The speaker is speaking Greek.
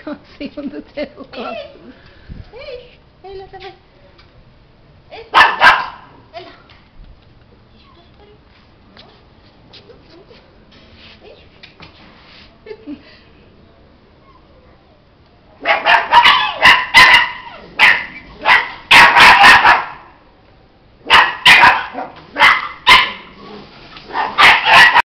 can't see on the tablecloth. Hey, hey, look at me.